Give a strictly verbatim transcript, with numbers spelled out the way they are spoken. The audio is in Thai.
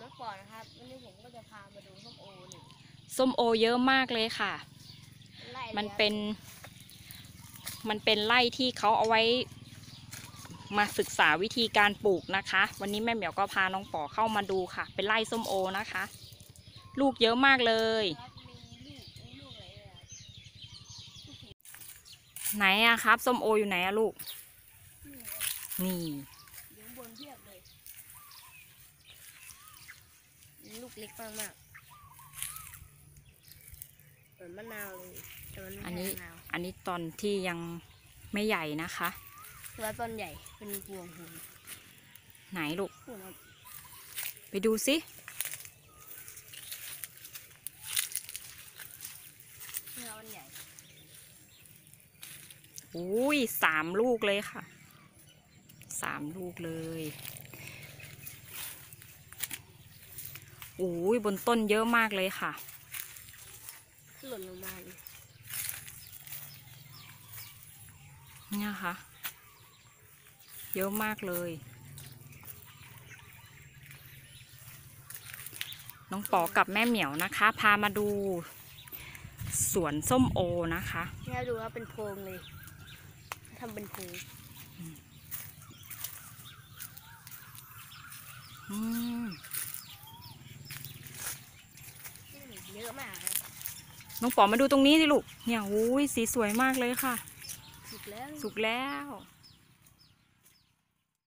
องปอนนะครับวันนี้ผมก็จะพามาดูส้มโอหนึ่งส้มโอเยอะมากเลยค่ะมันเป็นมันเป็นไร่ที่เขาเอาไว้มาศึกษาวิธีการปลูกนะคะวันนี้แม่เหมียวก็พาน้องป๋อเข้ามาดูค่ะเป็นไร่ส้มโอนะคะลูกเยอะมากเลยไหนอะครับส้มโออยู่ไหนอะลูกนี่อยู่บนเพียบเลยลูกเล็กมากมากเหมือนมะนาวเลยแต่มันไม่ใช่มะนาวอันนี้ตอนที่ยังไม่ใหญ่นะคะแล้วต้นใหญ่เป็นพวงพวงไหนลูกไปดูสิต้นใหญ่อุ้ยสามลูกเลยค่ะสามลูกเลยอุ้ยบนต้นเยอะมากเลยค่ะหล่นลงมาเนี่ยค่ะเยอะมากเลยน้องป๋อกับแม่เหมียวนะคะพามาดูสวนส้มโอนะคะเนี่ยดูว่าเป็นโพรงเลยทำเป็นโพรงอืมเยอะมากครับน้องป๋อมาดูตรงนี้สิลูกเนี่ยอุ้ยสีสวยมากเลยค่ะสุกแล้วสุกแล้ว